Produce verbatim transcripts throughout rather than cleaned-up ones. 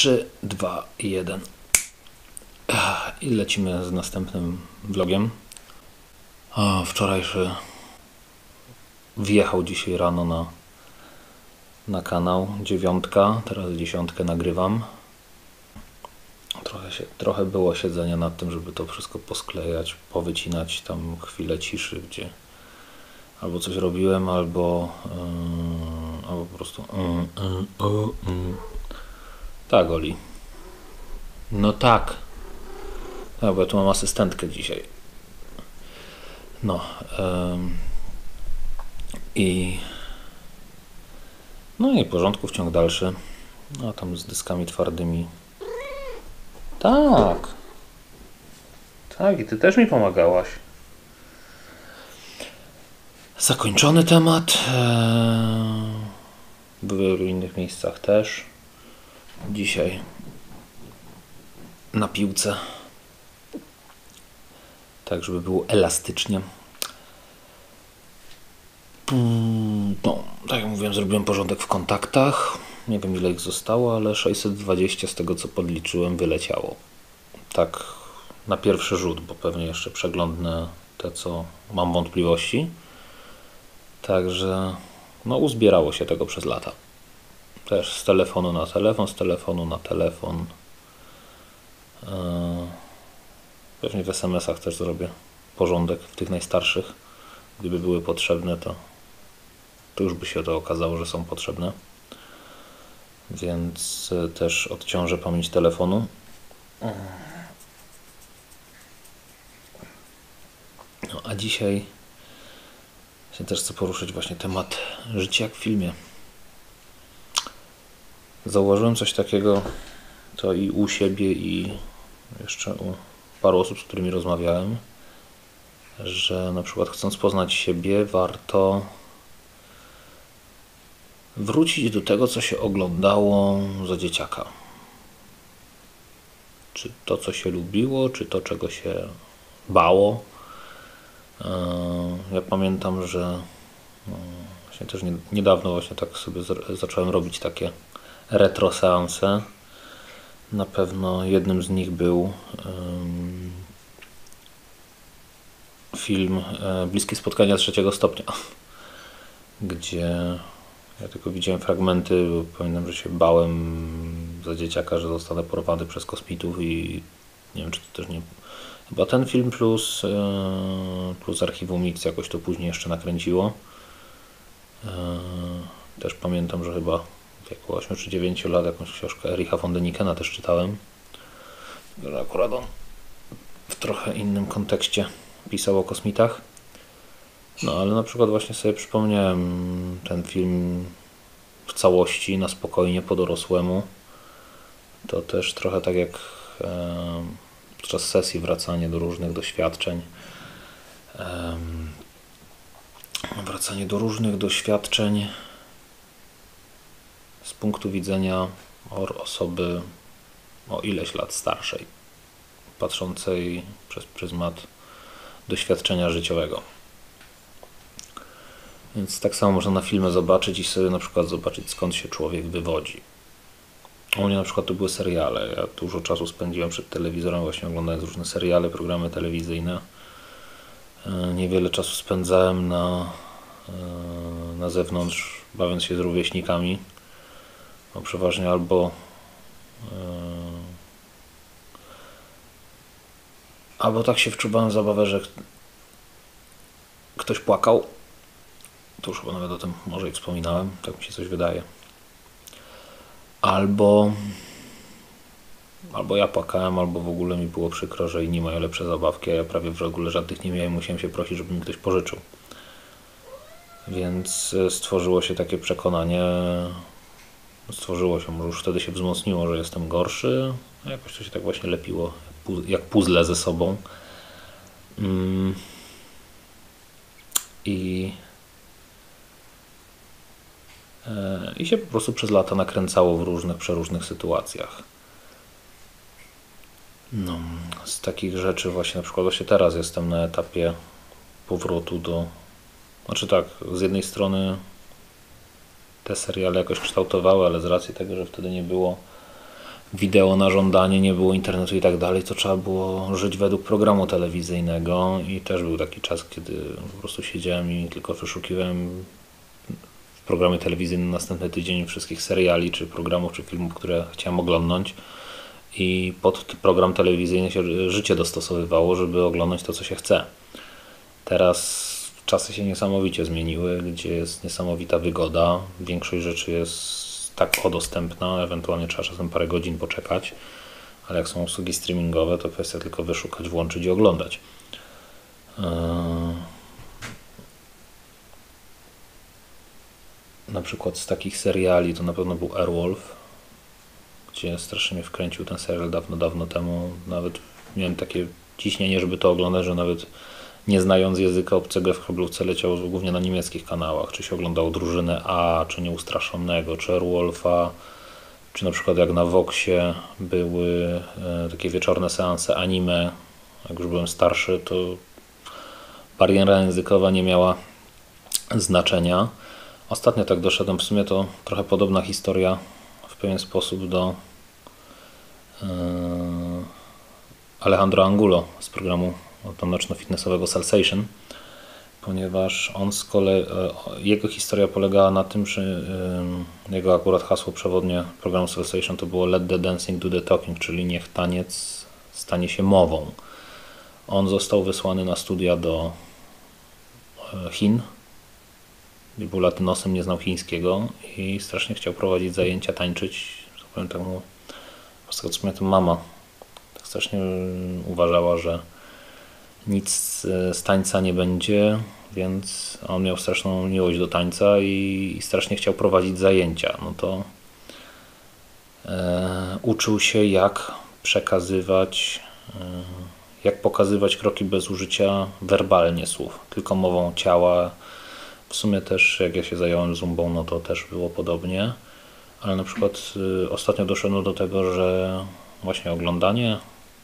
trzy, dwa, jeden. I lecimy z następnym vlogiem. O, wczorajszy wjechał dzisiaj rano na, na kanał. Dziewiątka, teraz dziesiątkę nagrywam. Trochę, się, trochę było siedzenia nad tym, żeby to wszystko posklejać, powycinać tam chwilę ciszy, gdzie albo coś robiłem, albo, yy, albo po prostu yy, yy, yy. Tak, Oli. No tak. No, bo ja tu mam asystentkę dzisiaj. No. Yy. I no i porządku, wciąg dalszy. No tam z dyskami twardymi. Tak. Tak, i ty też mi pomagałaś. Zakończony temat. W wielu innych miejscach też. Dzisiaj na piłce. Tak, żeby było elastycznie. No, tak jak mówiłem, zrobiłem porządek w kontaktach. Nie wiem, ile ich zostało, ale sześćset dwadzieścia z tego, co podliczyłem, wyleciało. Tak na pierwszy rzut, bo pewnie jeszcze przeglądnę te, co mam wątpliwości. Także no, uzbierało się tego przez lata. Też z telefonu na telefon, z telefonu na telefon. Pewnie w es em esach też zrobię porządek w tych najstarszych. Gdyby były potrzebne, to, to już by się to okazało, że są potrzebne. Więc też odciążę pamięć telefonu. No, a dzisiaj się też chcę poruszyć właśnie temat życia jak w filmie. Zauważyłem coś takiego, to i u siebie, i jeszcze u paru osób, z którymi rozmawiałem, że na przykład chcąc poznać siebie, warto wrócić do tego, co się oglądało za dzieciaka. Czy to, co się lubiło, czy to, czego się bało. Ja pamiętam, że właśnie też niedawno właśnie tak sobie zacząłem robić takie retro seanse. Na pewno jednym z nich był film Bliskie spotkania trzeciego stopnia, gdzie ja tylko widziałem fragmenty, bo pamiętam, że się bałem za dzieciaka, że zostanę porwany przez kosmitów i nie wiem, czy to też nie... Chyba ten film plus, plus Archiwum Mix jakoś to później jeszcze nakręciło. Też pamiętam, że chyba w wieku ośmiu czy dziewięciu lat jakąś książkę Ericha von Dänikena też czytałem. Akurat on w trochę innym kontekście pisał o kosmitach. No ale na przykład właśnie sobie przypomniałem ten film w całości, na spokojnie, po dorosłemu. To też trochę tak jak e, podczas sesji wracanie do różnych doświadczeń. E, wracanie do różnych doświadczeń z punktu widzenia osoby o ileś lat starszej, patrzącej przez pryzmat doświadczenia życiowego. Więc tak samo można na filmie zobaczyć i sobie na przykład zobaczyć, skąd się człowiek wywodzi. U mnie na przykład to były seriale. Ja dużo czasu spędziłem przed telewizorem, właśnie oglądając różne seriale, programy telewizyjne. Niewiele czasu spędzałem na, na zewnątrz, bawiąc się z rówieśnikami. No, przeważnie albo albo tak się wczuwałem w zabawę, że ktoś płakał. To już chyba nawet o tym może i wspominałem, tak mi się coś wydaje. Albo albo ja płakałem, albo w ogóle mi było przykro, że inni mają lepsze zabawki, a ja prawie w ogóle żadnych nie miałem, musiałem się prosić, żeby mi ktoś pożyczył. Więc stworzyło się takie przekonanie, stworzyło się, może już wtedy się wzmocniło, że jestem gorszy, a jakoś to się tak właśnie lepiło, jak puzzle ze sobą. Mm. I I się po prostu przez lata nakręcało w różnych, przeróżnych sytuacjach. No, z takich rzeczy właśnie na przykład właśnie teraz jestem na etapie powrotu do... Znaczy tak, z jednej strony te seriale jakoś kształtowały, ale z racji tego, że wtedy nie było wideo na żądanie, nie było internetu i tak dalej, to trzeba było żyć według programu telewizyjnego i też był taki czas, kiedy po prostu siedziałem i tylko wyszukiwałem w programie telewizyjnym następny tydzień wszystkich seriali, czy programów, czy filmów, które chciałem oglądnąć i pod program telewizyjny się życie dostosowywało, żeby oglądać to, co się chce. Teraz czasy się niesamowicie zmieniły, gdzie jest niesamowita wygoda, większość rzeczy jest tak o dostępna, ewentualnie trzeba czasem parę godzin poczekać, ale jak są usługi streamingowe, to kwestia tylko wyszukać, włączyć i oglądać. Yy... Na przykład z takich seriali to na pewno był Airwolf, gdzie strasznie mnie wkręcił ten serial dawno, dawno temu. Nawet miałem takie ciśnienie, żeby to oglądać, że nawet nie znając języka obcego w kablówce leciał głównie na niemieckich kanałach. Czy się oglądał Drużynę A, czy Nieustraszonego, czy Airwolfa, czy na przykład jak na Voxie były e, takie wieczorne seanse anime. Jak już byłem starszy, to bariera językowa nie miała znaczenia. Ostatnio tak doszedłem, w sumie to trochę podobna historia w pewien sposób do e, Alejandro Angulo z programu taneczno-fitnessowego Salsation, ponieważ on z kolei, jego historia polegała na tym, że jego akurat hasło przewodnie programu Salsation to było Let the dancing do the talking, czyli niech taniec stanie się mową. On został wysłany na studia do Chin, był latynosem, nie znał chińskiego i strasznie chciał prowadzić zajęcia, tańczyć. Powiem tak, no, po prostu to mama tak strasznie uważała, że nic z tańca nie będzie, więc on miał straszną miłość do tańca i, i strasznie chciał prowadzić zajęcia. No to e, uczył się, jak przekazywać, e, jak pokazywać kroki bez użycia werbalnie słów, tylko mową ciała. W sumie też jak ja się zająłem zumbą, no to też było podobnie, ale na przykład y, ostatnio doszedłem do tego, że właśnie oglądanie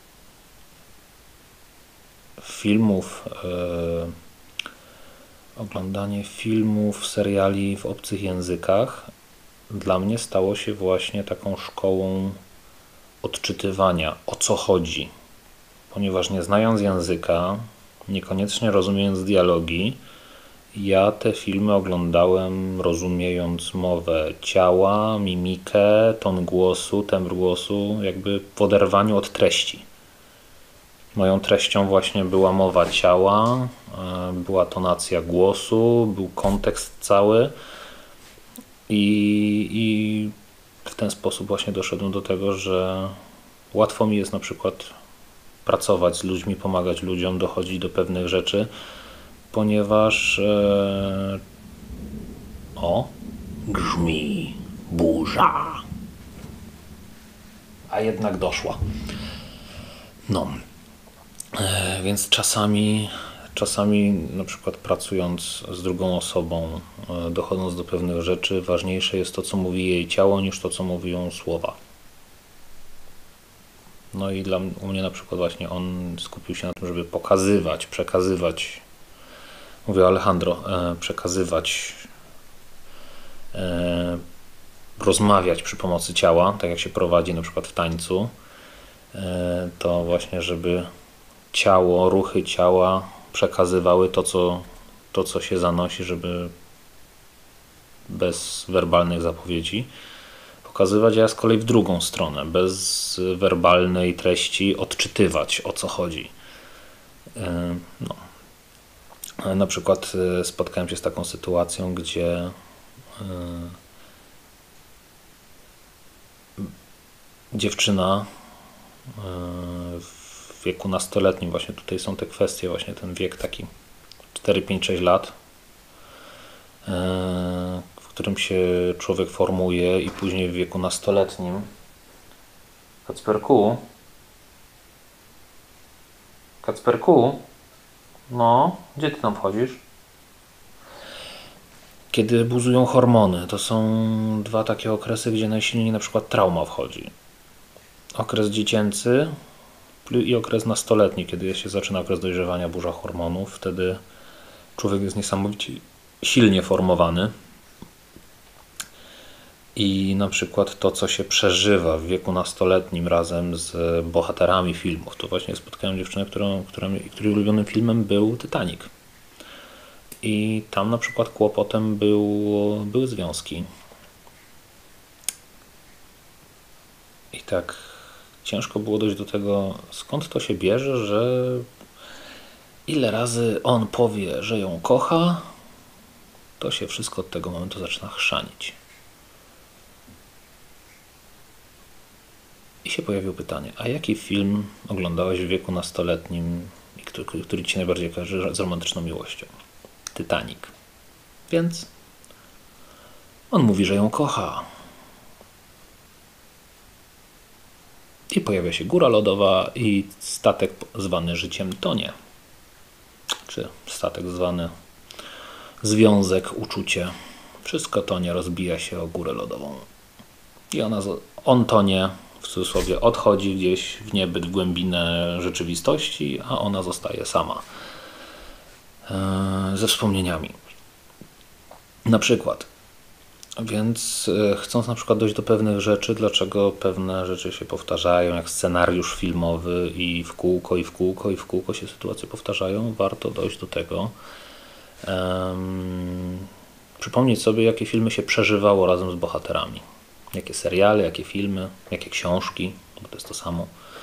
filmów, yy, oglądanie filmów, seriali w obcych językach dla mnie stało się właśnie taką szkołą odczytywania, o co chodzi. Ponieważ nie znając języka, niekoniecznie rozumiejąc dialogi, ja te filmy oglądałem rozumiejąc mowę ciała, mimikę, ton głosu, tembr głosu, jakby w oderwaniu od treści. Moją treścią właśnie była mowa ciała, była tonacja głosu, był kontekst cały i, i w ten sposób właśnie doszedłem do tego, że łatwo mi jest na przykład pracować z ludźmi, pomagać ludziom, dochodzić do pewnych rzeczy, ponieważ e, o, grzmi burza, a jednak doszła. No, e, więc czasami, czasami na przykład pracując z drugą osobą, e, dochodząc do pewnych rzeczy, ważniejsze jest to, co mówi jej ciało, niż to, co mówią słowa. No i dla u mnie na przykład właśnie on skupił się na tym, żeby pokazywać, przekazywać, mówię Alejandro, e, przekazywać, e, rozmawiać przy pomocy ciała, tak jak się prowadzi na przykład w tańcu, e, to właśnie, żeby ciało, ruchy ciała przekazywały to, co, to, co się zanosi, żeby bez werbalnych zapowiedzi pokazywać, a ja z kolei w drugą stronę, bez werbalnej treści odczytywać, o co chodzi. No. Na przykład spotkałem się z taką sytuacją, gdzie dziewczyna w wieku nastoletnim, właśnie tutaj są te kwestie, właśnie ten wiek taki cztery, pięć, sześć lat, w którym się człowiek formuje i później w wieku nastoletnim. Kacperku? Kacperku? No, gdzie ty tam wchodzisz? Kiedy buzują hormony, to są dwa takie okresy, gdzie najsilniej na przykład trauma wchodzi. Okres dziecięcy i okres nastoletni, kiedy się zaczyna okres dojrzewania, burza hormonów. Wtedy człowiek jest niesamowicie silnie formowany. I na przykład to, co się przeżywa w wieku nastoletnim razem z bohaterami filmów. To właśnie spotkałem dziewczynę, którą, którą, której ulubionym filmem był Titanic. I tam na przykład kłopotem był, były związki. I tak ciężko było dojść do tego, skąd to się bierze, że ile razy on powie, że ją kocha, to się wszystko od tego momentu zaczyna chrzanić. I się pojawiło pytanie, a jaki film oglądałeś w wieku nastoletnim, który, który Ci najbardziej kojarzy z romantyczną miłością? Titanic. Więc on mówi, że ją kocha. I pojawia się góra lodowa i statek zwany życiem tonie. Czy statek zwany związek, uczucie. Wszystko tonie, rozbija się o górę lodową. I ona, on tonie, w cudzysłowie, odchodzi gdzieś w niebyt, w głębinę rzeczywistości, a ona zostaje sama. Ze wspomnieniami. Na przykład. Więc chcąc na przykład dojść do pewnych rzeczy, dlaczego pewne rzeczy się powtarzają, jak scenariusz filmowy i w kółko, i w kółko, i w kółko się sytuacje powtarzają, warto dojść do tego. Um, przypomnieć sobie, jakie filmy się przeżywało razem z bohaterami. Jakie seriale, jakie filmy, jakie książki, bo to jest to samo.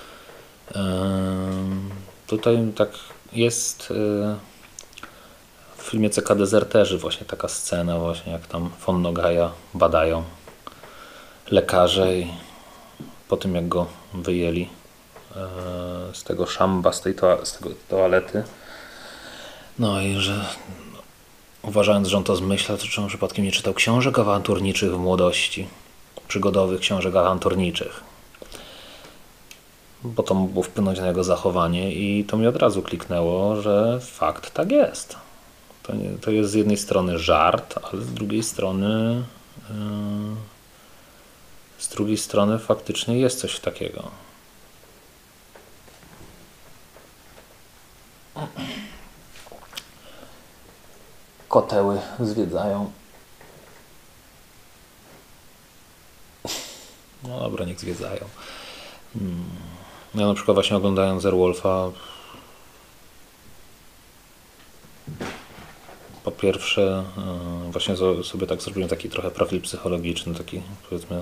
Um, tutaj tak jest... Y W filmie C K Dezerterzy właśnie taka scena, właśnie jak tam von Nogaja badają lekarze i po tym jak go wyjęli z tego szamba, z tej toa- z tego toalety, no i że uważając, że on to zmyśla, to czy on przypadkiem nie czytał książek awanturniczych w młodości, przygodowych książek awanturniczych, bo to mogło wpłynąć na jego zachowanie i to mi od razu kliknęło, że fakt tak jest. To, nie, to jest z jednej strony żart, ale z drugiej strony yy, z drugiej strony faktycznie jest coś takiego. Koteły zwiedzają. No dobra, niech zwiedzają. Hmm. Ja na przykład właśnie oglądając Airwolfa, po pierwsze, właśnie sobie tak zrobiłem taki trochę profil psychologiczny, taki powiedzmy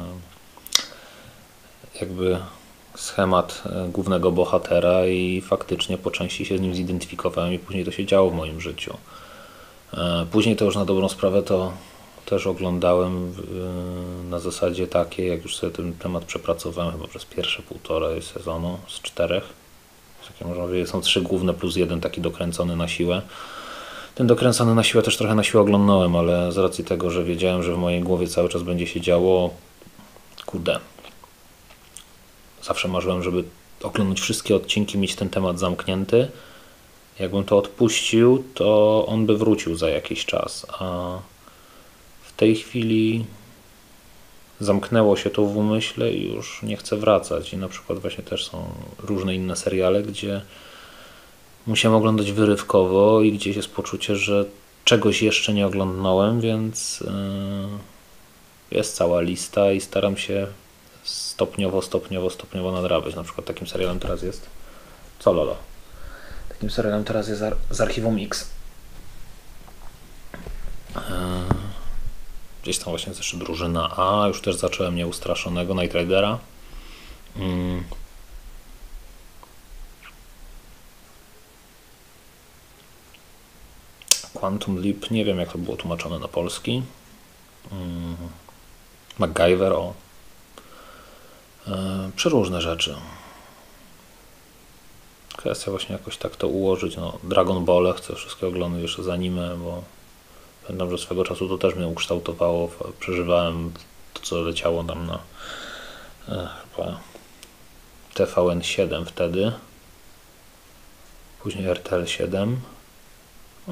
jakby schemat głównego bohatera i faktycznie po części się z nim zidentyfikowałem i później to się działo w moim życiu. Później to już na dobrą sprawę to też oglądałem na zasadzie takiej, jak już sobie ten temat przepracowałem chyba przez pierwsze półtorej sezonu z czterech. Takie można powiedzieć, są trzy główne plus jeden taki dokręcony na siłę. Ten dokręcony na siłę też trochę na siłę oglądałem, ale z racji tego, że wiedziałem, że w mojej głowie cały czas będzie się działo, kurde, zawsze marzyłem, żeby oglądać wszystkie odcinki, mieć ten temat zamknięty. Jakbym to odpuścił, to on by wrócił za jakiś czas, a w tej chwili zamknęło się to w umyśle i już nie chcę wracać. I na przykład właśnie też są różne inne seriale, gdzie musiałem oglądać wyrywkowo i gdzieś jest poczucie, że czegoś jeszcze nie oglądnąłem, więc yy, jest cała lista i staram się stopniowo, stopniowo, stopniowo nadrabiać. Na przykład takim serialem teraz jest Co Lolo? Takim serialem teraz jest z Archiwum X. Yy, gdzieś tam właśnie jest jeszcze Drużyna A, już też zacząłem Nieustraszonego, Knight Ridera. Yy. Quantum Leap, nie wiem jak to było tłumaczone na polski. Hmm. MacGyver, o. E, przeróżne rzeczy. Kwestia właśnie jakoś tak to ułożyć. No, Dragon Ball chcę wszystkie oglądać jeszcze z anime, bo pamiętam, że swego czasu to też mnie ukształtowało. Przeżywałem to, co leciało tam na e, chyba T V N siedem wtedy. Później R T L siedem. No.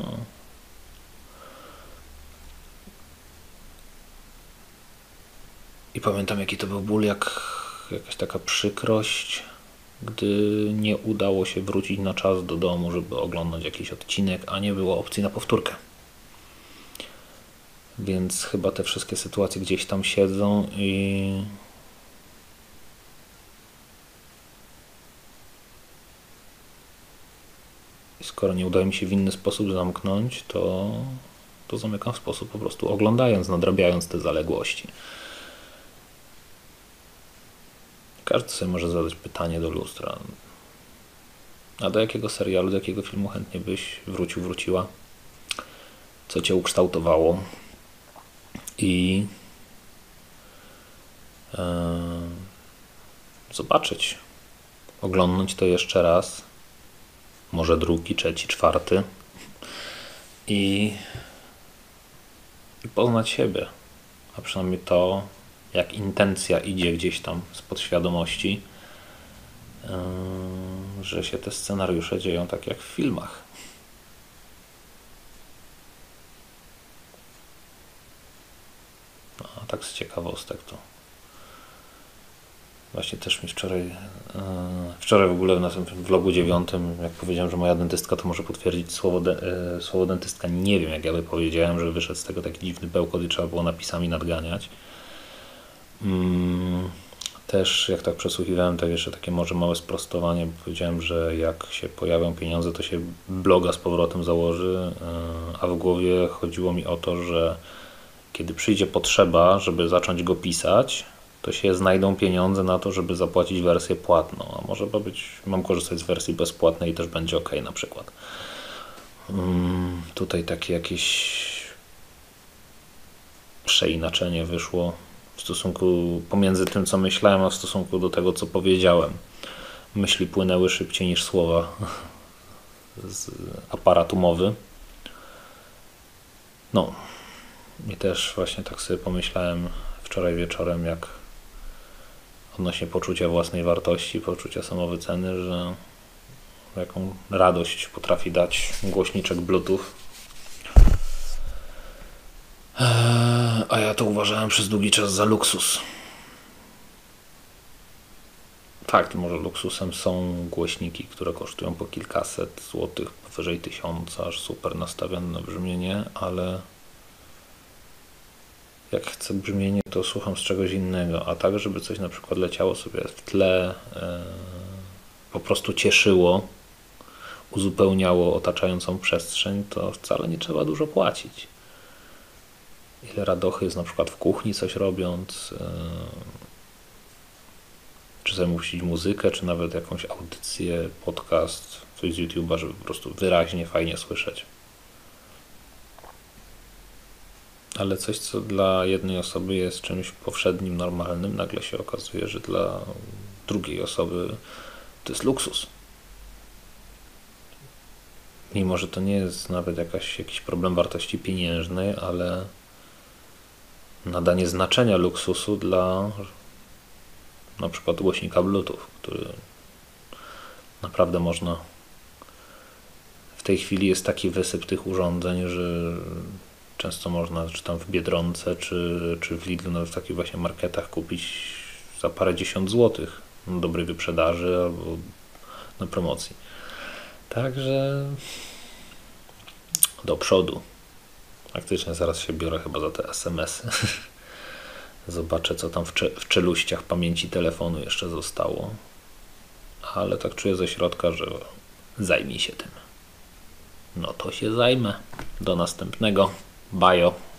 I pamiętam, jaki to był ból, jak jakaś taka przykrość, gdy nie udało się wrócić na czas do domu, żeby oglądać jakiś odcinek, a nie było opcji na powtórkę. Więc chyba te wszystkie sytuacje gdzieś tam siedzą i I skoro nie udaje mi się w inny sposób zamknąć, to, to zamykam w sposób po prostu oglądając, nadrabiając te zaległości. Każdy sobie może zadać pytanie do lustra. A do jakiego serialu, do jakiego filmu chętnie byś wrócił, wróciła? Co cię ukształtowało? I yy, zobaczyć, oglądnąć to jeszcze raz, może drugi, trzeci, czwarty i, i poznać siebie, a przynajmniej to, jak intencja idzie gdzieś tam z podświadomości, yy, że się te scenariusze dzieją tak jak w filmach. No, a tak z ciekawostek to właśnie też mi wczoraj yy, wczoraj w ogóle na tym vlogu dziewiątym, jak powiedziałem, że moja dentystka to może potwierdzić słowo, de, yy, słowo dentystka, nie wiem jak ja by powiedziałem, że wyszedł z tego taki dziwny bełkot i trzeba było napisami nadganiać. Yy, też jak tak przesłuchiwałem, to jeszcze takie może małe sprostowanie, bo powiedziałem, że jak się pojawią pieniądze, to się bloga z powrotem założy, yy, a w głowie chodziło mi o to, że kiedy przyjdzie potrzeba, żeby zacząć go pisać, to się znajdą pieniądze na to, żeby zapłacić wersję płatną. A może być, mam korzystać z wersji bezpłatnej i też będzie ok na przykład. Hmm, tutaj takie jakieś przeinaczenie wyszło w stosunku pomiędzy tym, co myślałem, a w stosunku do tego, co powiedziałem. Myśli płynęły szybciej niż słowa z aparatu mowy. No. I też właśnie tak sobie pomyślałem wczoraj wieczorem, jak odnośnie poczucia własnej wartości, poczucia samowyceny, że jaką radość potrafi dać głośniczek Bluetooth. A ja to uważałem przez długi czas za luksus. Fakt, może luksusem są głośniki, które kosztują po kilkaset złotych, powyżej tysiąca, aż super nastawione na brzmienie, ale jak chcę brzmienie, to słucham z czegoś innego, a tak, żeby coś na przykład leciało sobie w tle, yy, po prostu cieszyło, uzupełniało otaczającą przestrzeń, to wcale nie trzeba dużo płacić. Ile radochy jest na przykład w kuchni coś robiąc, yy, czy sobie puścić muzykę, czy nawet jakąś audycję, podcast, coś z YouTube'a, żeby po prostu wyraźnie, fajnie słyszeć. Ale coś, co dla jednej osoby jest czymś powszednim, normalnym, nagle się okazuje, że dla drugiej osoby to jest luksus. Mimo, że to nie jest nawet jakaś, jakiś problem wartości pieniężnej, ale nadanie znaczenia luksusu dla na przykład głośnika Bluetooth, który naprawdę można. W tej chwili jest taki wysyp tych urządzeń, że często można, czy tam w Biedronce, czy, czy w Lidlu, nawet w takich właśnie marketach kupić za parę dziesiąt złotych na dobrej wyprzedaży albo na promocji. Także do przodu. Faktycznie zaraz się biorę chyba za te es em esy. Zobaczę, co tam w, cze- w czeluściach pamięci telefonu jeszcze zostało. Ale tak czuję ze środka, że zajmij się tym. No to się zajmę. Do następnego. Bajo.